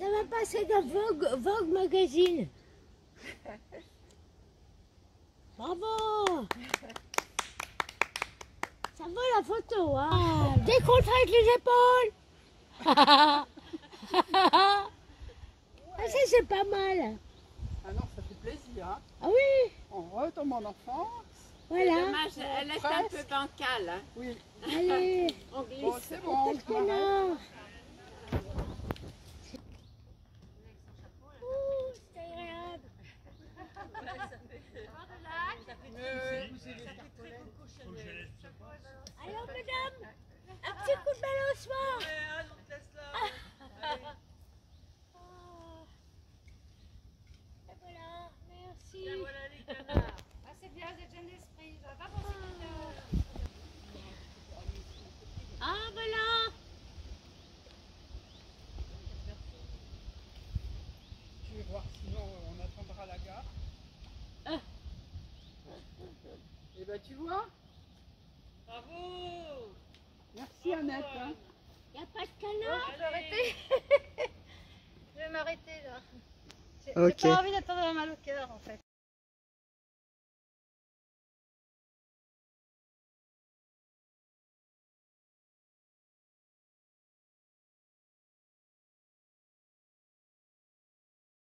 Ça va passer dans Vogue Magazine. Bravo. Ça va la photo, hein. Décontracte les épaules. Ah, ça c'est pas mal. Ah non, ça fait plaisir. Hein. Ah oui. On retombe en enfance. Voilà. C'est dommage, elle est un peu bancale. Hein. Oui. Allez. On glisse. Bon, c'est bon. Peut-être que non. Ouh, c'est agréable. Alors madame, un petit coup de balancement. Et voilà, merci. Ah, c'est bien, vous êtes jeune d'esprit. Ça va pas penser Ah voilà. Tu veux voir, sinon on attendra la gare. Et ben tu vois. Bravo. Merci Annette. Hein. Y a pas de canard. Je vais arrêter. Je vais m'arrêter là. Ok. J'ai pas envie d'attendre mal au cœur en fait.